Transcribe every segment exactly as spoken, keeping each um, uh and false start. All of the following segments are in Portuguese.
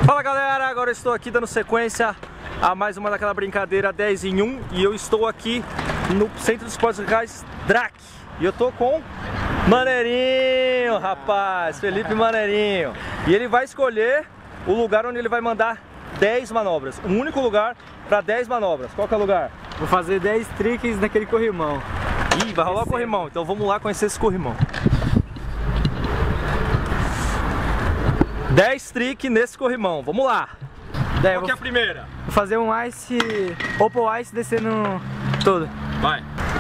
Fala galera, agora eu estou aqui dando sequência a mais uma daquela brincadeira dez em um e eu estou aqui no Centro de Esportes Radicais D R A C e eu tô com Maneirinho, rapaz, Felipe Maneirinho, e ele vai escolher o lugar onde ele vai mandar dez manobras, um único lugar para dez manobras. Qual que é o lugar? Vou fazer dez tricks naquele corrimão. Ih, vai rolar o corrimão, então vamos lá conhecer esse corrimão. dez trick nesse corrimão, vamos lá. Daí, Qual que é a primeira? Vou fazer um ice, opal ice descendo todo. Vai.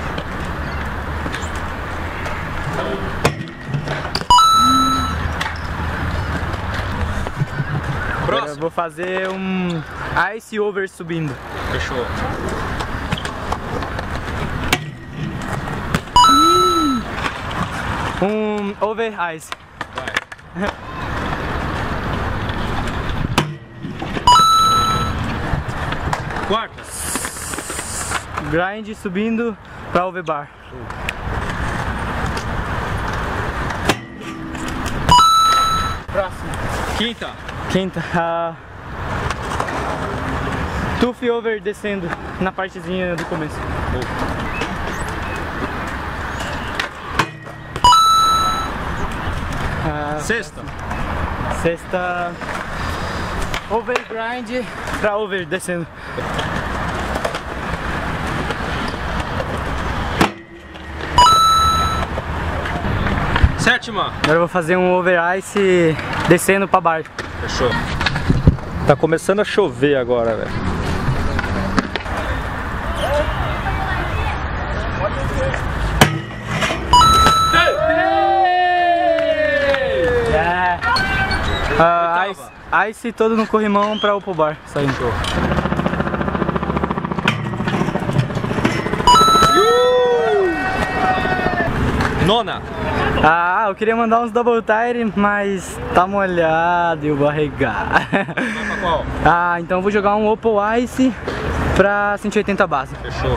Agora eu vou fazer um ice over subindo. Fechou. Um over ice. Vai. Quarta. Grind subindo pra over bar. Próximo. Quinta. Quinta. Uh, Tooth over descendo na partezinha do começo. Uh, Sexta. Sexta. Over grind pra over descendo. Sétima. Agora eu vou fazer um over ice descendo pra bar. Fechou. Tá começando a chover agora, velho. É. Uh, ice, ice todo no corrimão pra opal bar. Saindo. Nona. Ah, eu queria mandar uns double tire, mas tá molhado e eu vou arregar. Vai pra qual? Ah, então eu vou jogar um opal ice pra cento e oitenta base. Fechou.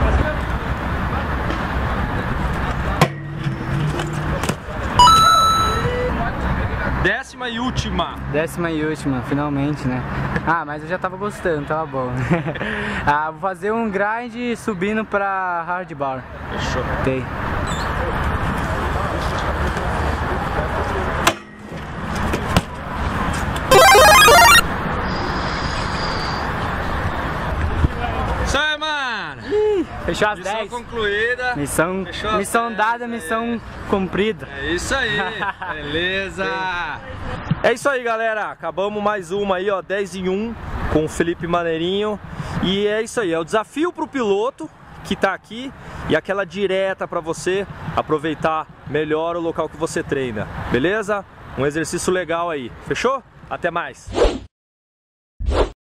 Décima e última. Décima e última, finalmente, né? Ah, mas eu já tava gostando, tava bom. Ah, vou fazer um grind subindo pra hard bar. Fechou. Tem. Isso aí, mano. Fechou as Missão dez. concluída. Missão, Fechou as missão dez, dada, é. missão cumprida. É isso aí, beleza. É isso aí, galera. Acabamos mais uma aí, ó, dez em um com o Felipe Maneirinho. E é isso aí, é o desafio pro piloto que tá aqui e aquela direta para você aproveitar melhor o local que você treina. Beleza? Um exercício legal aí. Fechou? Até mais.